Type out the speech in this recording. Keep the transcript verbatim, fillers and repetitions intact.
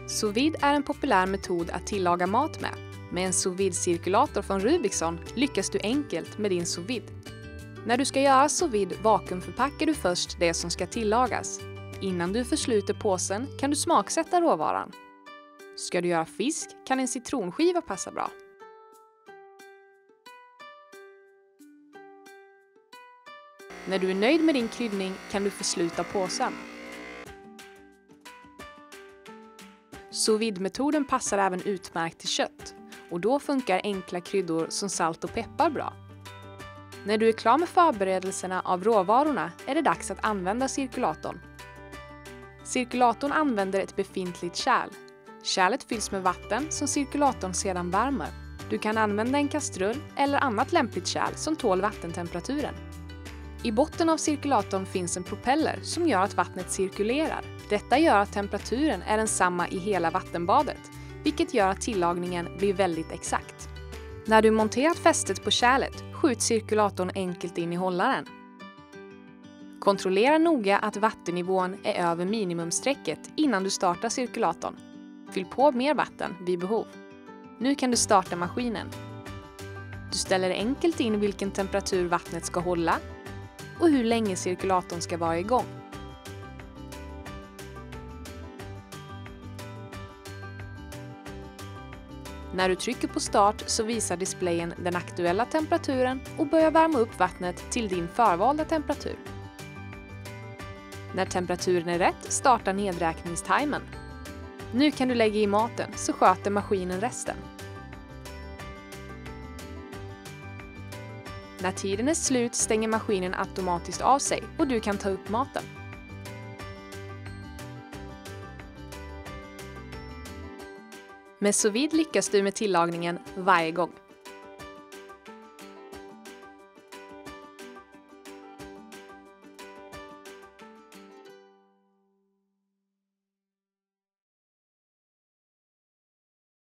Sous vide är en populär metod att tillaga mat med. Med en sous vide-cirkulator från Rubicon lyckas du enkelt med din sous vide. När du ska göra sous vide vakuumförpackar du först det som ska tillagas. Innan du försluter påsen kan du smaksätta råvaran. Ska du göra fisk kan en citronskiva passa bra. När du är nöjd med din kryddning kan du försluta påsen. Sous vide-metoden passar även utmärkt till kött och då funkar enkla kryddor som salt och peppar bra. När du är klar med förberedelserna av råvarorna är det dags att använda cirkulatorn. Cirkulatorn använder ett befintligt kärl. Kärlet fylls med vatten som cirkulatorn sedan värmer. Du kan använda en kastrull eller annat lämpligt kärl som tål vattentemperaturen. I botten av cirkulatorn finns en propeller som gör att vattnet cirkulerar. Detta gör att temperaturen är densamma i hela vattenbadet, vilket gör att tillagningen blir väldigt exakt. När du monterat fästet på kärlet, skjut cirkulatorn enkelt in i hållaren. Kontrollera noga att vattennivån är över minimumstrecket innan du startar cirkulatorn. Fyll på mer vatten vid behov. Nu kan du starta maskinen. Du ställer enkelt in vilken temperatur vattnet ska hålla och hur länge cirkulatorn ska vara igång. När du trycker på start så visar displayen den aktuella temperaturen och börjar värma upp vattnet till din förvalda temperatur. När temperaturen är rätt startar nedräkningstimern. Nu kan du lägga i maten så sköter maskinen resten. När tiden är slut stänger maskinen automatiskt av sig och du kan ta upp maten. Med sous vide lyckas du med tillagningen varje gång.